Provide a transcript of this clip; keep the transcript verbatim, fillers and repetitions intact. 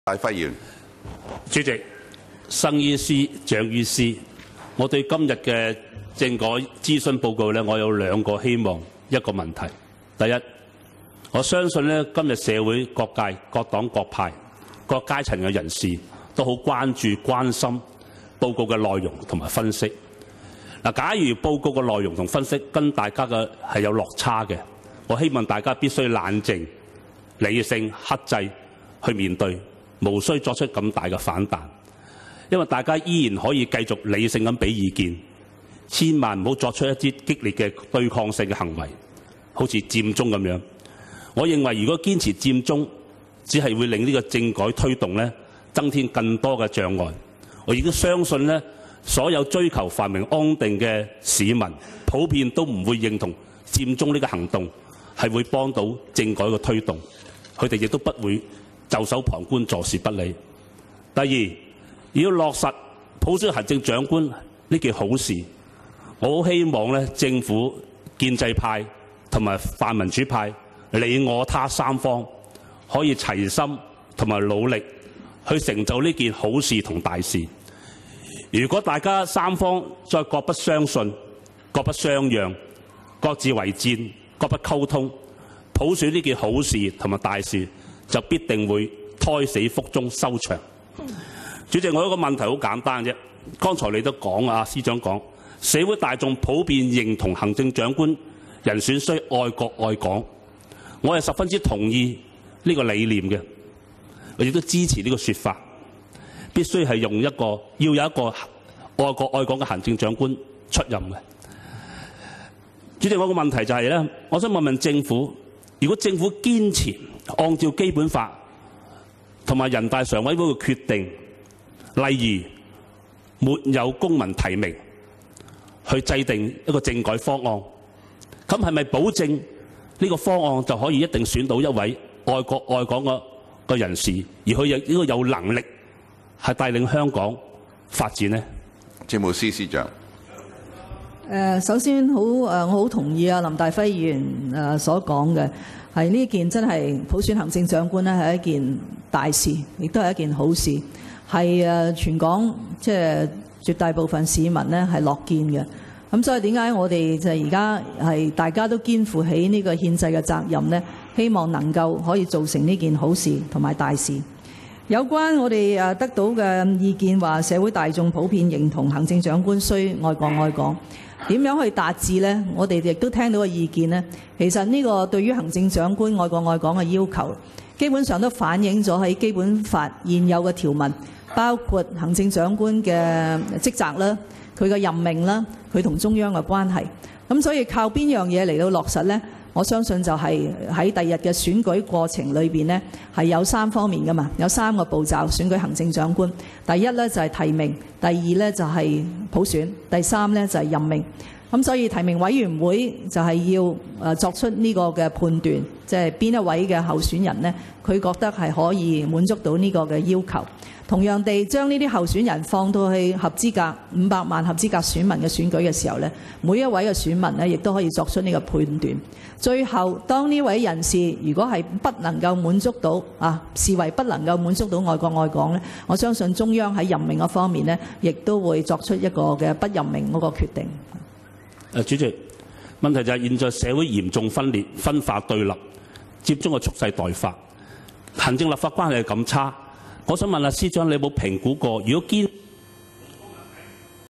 大輝議員， 主席，生於斯，長於斯。我對今日嘅政改諮詢報告咧，我有兩個希望，一個問題。第一，我相信咧，今日社會各界、各黨各派、各階層嘅人士都好關注、關心報告嘅內容同埋分析。嗱，假如報告嘅內容同分析跟大家嘅係有落差嘅，我希望大家必須冷靜、理性、克制去面對。無需作出咁大嘅反彈，因為大家依然可以繼續理性咁俾意見，千萬唔好作出一啲激烈嘅對抗性嘅行為，好似佔中咁樣。我認為如果堅持佔中，只係會令呢個政改推動咧增添更多嘅障礙。我亦都相信咧，所有追求繁榮安定嘅市民，普遍都唔會認同佔中呢個行動係會幫到政改嘅推動，佢哋亦都不會袖手旁觀、坐視不理。第二，要落實普選行政長官呢件好事，我好希望咧政府、建制派同埋泛民主派、你我他三方可以齊心同埋努力去成就呢件好事同大事。如果大家三方再各不相信、各不相讓、各自為戰、各不溝通，普選呢件好事同埋大事就必定會胎死腹中收場。主席，我有個問題好簡單啫。剛才你都講啊，司長講社會大眾普遍認同行政長官人選需愛國愛港，我係十分之同意呢個理念嘅，我亦都支持呢個說法。必須係用一個要有一個愛國愛港嘅行政長官出任嘅。主席，我個問題就係咧，我想問問政府，如果政府堅持按照基本法同埋人大常委會嘅決定，例如沒有公民提名去制定一個政改方案，咁係咪保證呢個方案就可以一定選到一位愛國愛港嘅嘅人士，而佢有呢個有能力係帶領香港發展呢？ 政務司司長。 誒，首先好誒，我好同意啊林大輝議員誒所講嘅。係呢件真係普選行政長官咧，係一件大事，亦都係一件好事，係誒全港即係絕大部分市民咧係樂見嘅。咁所以點解我哋就而家係大家都肩負起呢個憲制嘅責任呢？希望能夠可以做成呢件好事同埋大事。有關我哋誒得到嘅意見話，社會大眾普遍認同行政長官需愛國愛港。點樣去達至呢？我哋亦都聽到嘅意見呢，其實呢個對於行政長官愛國愛港嘅要求，基本上都反映咗喺基本法現有嘅條文，包括行政長官嘅職責啦、佢嘅任命啦、佢同中央嘅關係。咁所以靠邊樣嘢嚟到落實呢？我相信就係喺第日嘅選舉過程裏邊呢，係有三方面㗎嘛，有三個步驟選舉行政長官。第一呢，就係提名，第二呢，就係普選，第三呢，就係任命。咁所以提名委員會就係要誒作出呢個嘅判斷，即係邊一位嘅候選人呢，佢覺得係可以滿足到呢個嘅要求。同樣地，將呢啲候選人放到去合資格五百萬合資格選民嘅選舉嘅時候呢，每一位嘅選民呢，亦都可以作出呢個判斷。最後，當呢位人士如果係不能夠滿足到啊，視為不能夠滿足到愛國愛港呢，我相信中央喺任命嗰方面呢，亦都會作出一個嘅不任命嗰個決定。 誒，主席，問題就係現在社會嚴重分裂、分化對立，佔中嘅蓄勢待發，行政立法關係係咁差。我想問下司長，你有冇評估過，如果堅